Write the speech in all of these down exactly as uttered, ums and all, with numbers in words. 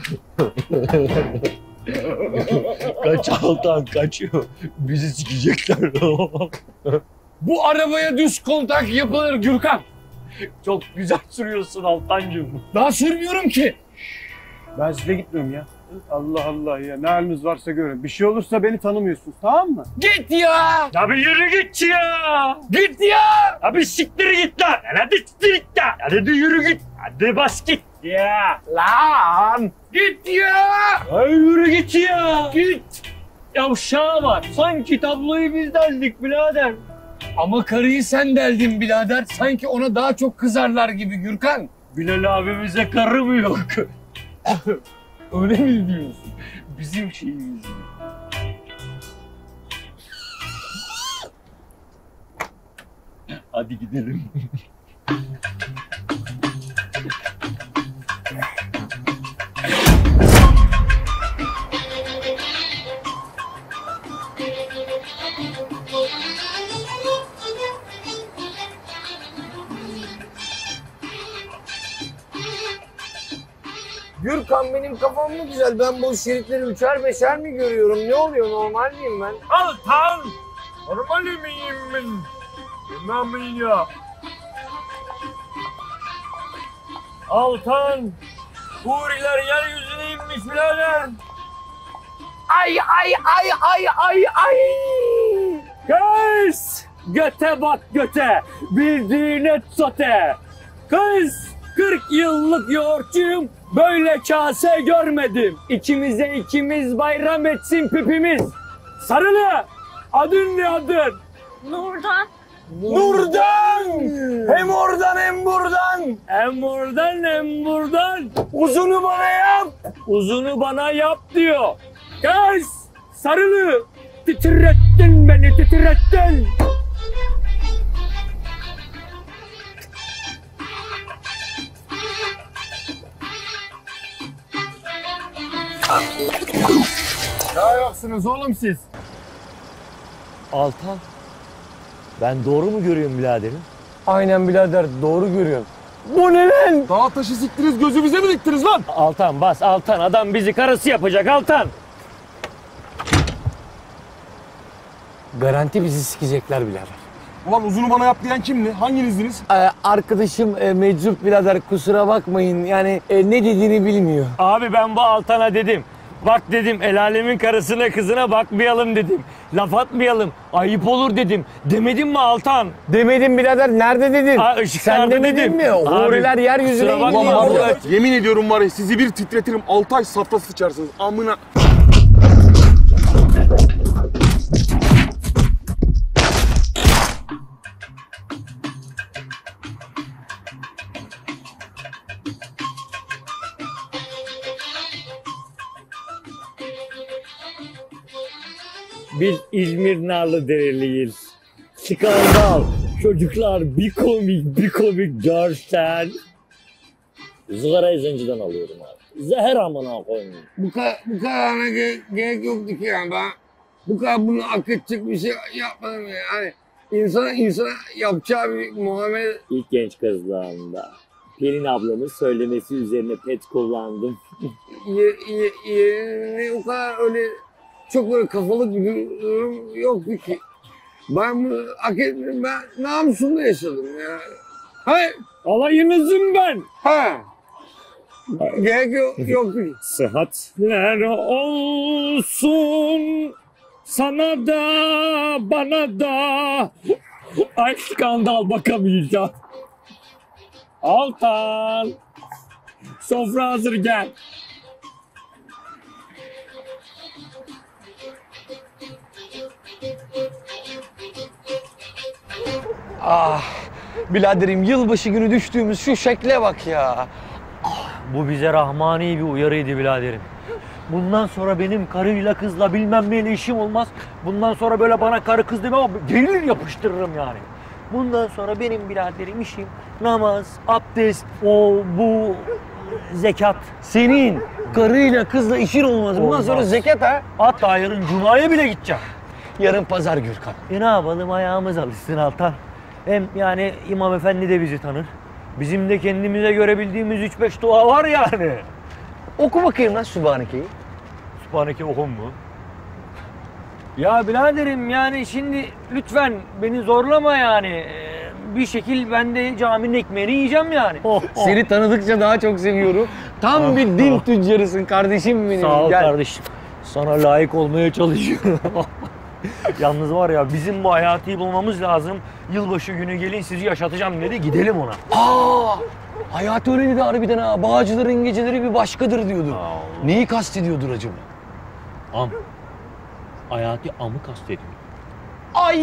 Kaç Altan kaçıyor. Bizi sikecekler. Bu arabaya düz kontak yapılır Gürkan. Çok güzel sürüyorsun Altancığım. Daha sürmüyorum ki. Ben size gitmiyorum ya. Allah Allah ya, ne haliniz varsa görün. Bir şey olursa beni tanımıyorsunuz, tamam mı? Git ya. Ya bir yürü git ya. Git ya. Ya bir siktir git lan. Hadi siktir git lan. Hadi yürü git. Hadi bas git ya. Lan. Git ya. Ay yürü git ya. Git. Yavşağa bak. Sanki tabloyu biz deldik birader. Ama karıyı sen deldin birader. Sanki ona daha çok kızarlar gibi Gürkan. Bilal abimize karı mı yok? Öyle mi diyorsun? Bizim şeyimiz. Hadi gidelim. Gürkan benim kafam mı güzel? Ben bu şeritleri üçer beşer mi görüyorum? Ne oluyor? Normal miyim ben? Altan! Normal miyim ben? Bilmem ya. Altan! Huriler yeryüzüne inmiş birader. Ay ay ay ay ay ay! Kız! Göte bak göte! Bildiğine sote! Kız! kırk yıllık yoğurtçuyum, böyle kase görmedim. İkimize ikimiz bayram etsin pipimiz. Sarılı! Adın ne adın? Nurdan. Nurdan! Hem oradan hem buradan! Hem oradan hem buradan. Uzunu bana yap! Uzunu bana yap diyor. Kız! Sarılı! Titrettin beni, titrettin! Ne ayaksınız oğlum siz? Altan, ben doğru mu görüyorum biraderim? Aynen birader, doğru görüyorsun. Bu ne lan? Dağ taşı siktiniz, gözümüze mi diktiniz lan? Altan bas, Altan. Adam bizi karısı yapacak, Altan. Garanti bizi sikecekler birader. Ulan uzunu bana yap diyen kimdi? Hanginizdiniz? Ee, arkadaşım e, meczup birader, kusura bakmayın. Yani e, ne dediğini bilmiyor. Abi ben bu Altan'a dedim. Bak dedim, el alemin karısına kızına bakmayalım dedim. Laf atmayalım, ayıp olur dedim. Demedim mi Altan? Demedim birader, nerede dedin? Ha, Sen ışıklarda demedin dedim. mi? Abi, Huriler yeryüzüne kusura bakma iniyor. abi. Evet, yemin ediyorum var ya, sizi bir titretirim. altı ay safra sıçarsınız. Amına... Biz İzmir Narlıdereliyiz. Skandal. Çocuklar bir komik bir komik görsel. Zıgarayı zenciden alıyorum abi. Zehir amına koyayım. Bu kadar, bu kadarına gerek, gerek yoktu ki yani. Ben bu kadar bunu hak edecek bir şey yapmadım yani. Hani insana, insana yapacağı bir muamele... İlk genç kızlığımda. Pelin ablamın söylemesi üzerine pet kullandım. Ye, ye, ye, o kadar öyle çok böyle kafalık bir durum yoktu ki. Ben bunu hak etmedim. Ben namusumda yaşadım ya. Hayır. Alayınızım ben. Ha. Gerek yok, yoktu ki. Sıhhatler olsun sana da bana da. Ay skandal, bakamayacağım. Altan. Sofra hazır, gel. Ah. Biraderim, yılbaşı günü düştüğümüz şu şekle bak ya. Bu bize rahmani bir uyarıydı biraderim. Bundan sonra benim karıyla kızla bilmem neyle işim olmaz. Bundan sonra böyle bana karı kız deme ama gelir yapıştırırım yani. Bundan sonra benim biraderim işim namaz, abdest, o bu zekat. Senin karıyla kızla işin olmaz. Bundan Olmaz. sonra zekat ha. Hatta yarın cumaya bile gideceğim. Yarın pazar Gürkan. E ne yapalım, ayağımız alışsın Altan. Hem yani İmam Efendi de bizi tanır. Bizim de kendimize göre bildiğimiz üç beş dua var yani. Oku bakayım lan Sübhaneke'yi. Sübhaneke okum mu? Ya biraderim yani şimdi lütfen beni zorlama yani. Ee, Bir şekil ben de caminin ekmeğini yiyeceğim yani. Seni tanıdıkça daha çok seviyorum. Tam bir din tüccarısın kardeşim benim. Sağ ol Gel. kardeşim. Sana layık olmaya çalışıyorum. Yalnız var ya bizim bu Hayati'yi bulmamız lazım. Yılbaşı günü gelin sizi yaşatacağım dedi. Gidelim ona. Aa! Hayati öyle dedi harbiden ha. Bağcıların geceleri bir başkadır diyordu. Allah. Neyi kastediyordur acaba? Am. Hayati amı kastediyor. Ay!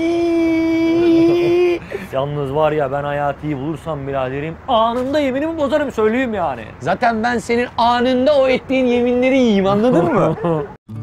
Yalnız var ya ben Hayati'yi bulursam biraderim anında yeminimi bozarım söyleyeyim yani. Zaten ben senin anında o ettiğin yeminleri yiyeyim anladın mı?